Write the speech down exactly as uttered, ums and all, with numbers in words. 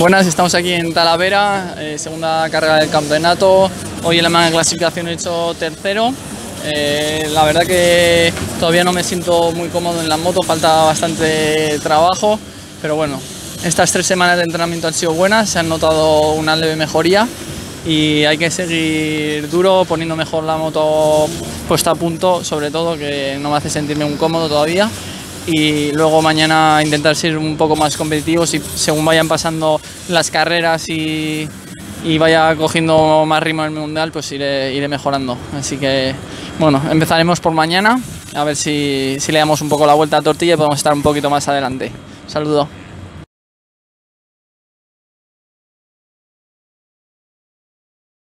Buenas, estamos aquí en Talavera, eh, segunda carrera del campeonato. Hoy en la manga de clasificación he hecho tercero. Eh, la verdad que todavía no me siento muy cómodo en la moto, falta bastante trabajo, pero bueno, estas tres semanas de entrenamiento han sido buenas, se han notado una leve mejoría y hay que seguir duro, poniendo mejor la moto puesta a punto, sobre todo, que no me hace sentirme muy cómodo todavía. Y luego mañana intentar ser un poco más competitivos y según vayan pasando las carreras y, y vaya cogiendo más ritmo en el mundial, pues iré, iré mejorando. Así que bueno, empezaremos por mañana, a ver si, si le damos un poco la vuelta a tortilla y podemos estar un poquito más adelante. Saludo.